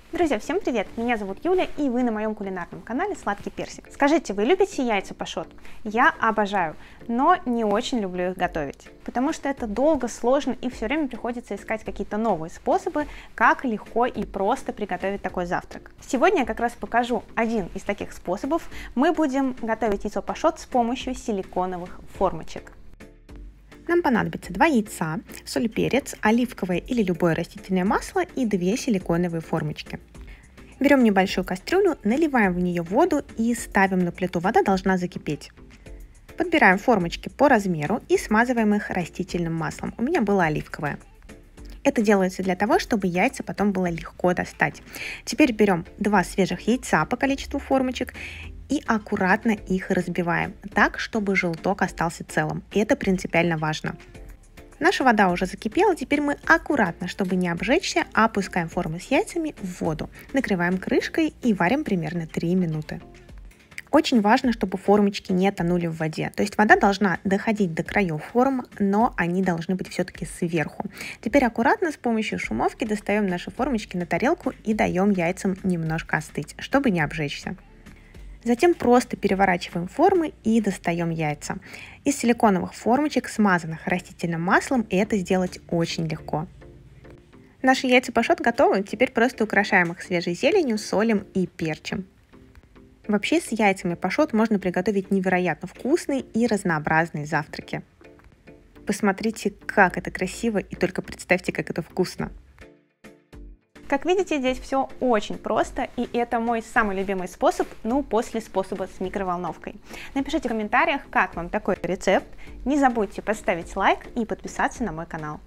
Друзья, всем привет! Меня зовут Юля, и вы на моем кулинарном канале Сладкий Персик. Скажите, вы любите яйца пашот? Я обожаю, но не очень люблю их готовить, потому что это долго, сложно, и все время приходится искать какие-то новые способы, как легко и просто приготовить такой завтрак. Сегодня я как раз покажу один из таких способов. Мы будем готовить яйцо пашот с помощью силиконовых формочек. Нам понадобится 2 яйца, соль, перец, оливковое или любое растительное масло и 2 силиконовые формочки. Берем небольшую кастрюлю, наливаем в нее воду и ставим на плиту. Вода должна закипеть. Подбираем формочки по размеру и смазываем их растительным маслом. У меня было оливковое. Это делается для того, чтобы яйца потом было легко достать. Теперь берем 2 свежих яйца по количеству формочек и аккуратно их разбиваем, так, чтобы желток остался целым. И это принципиально важно. Наша вода уже закипела, теперь мы аккуратно, чтобы не обжечься, опускаем формы с яйцами в воду, накрываем крышкой и варим примерно 3 минуты. Очень важно, чтобы формочки не тонули в воде, то есть вода должна доходить до краев форм, но они должны быть все-таки сверху. Теперь аккуратно с помощью шумовки достаем наши формочки на тарелку и даем яйцам немножко остыть, чтобы не обжечься. Затем просто переворачиваем формы и достаем яйца. Из силиконовых формочек, смазанных растительным маслом, и это сделать очень легко. Наши яйца пашот готовы, теперь просто украшаем их свежей зеленью, солим и перчим. Вообще с яйцами пашот можно приготовить невероятно вкусные и разнообразные завтраки. Посмотрите, как это красиво, и только представьте, как это вкусно. Как видите, здесь все очень просто, и это мой самый любимый способ, после способа с микроволновкой. Напишите в комментариях, как вам такой рецепт. Не забудьте поставить лайк и подписаться на мой канал.